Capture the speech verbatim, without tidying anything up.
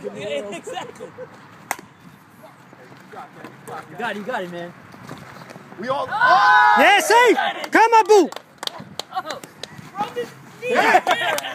Yeah, exactly. You got it, you got it, man. We all. Oh! Yeah, safe! Come on, boo! Oh. Yeah.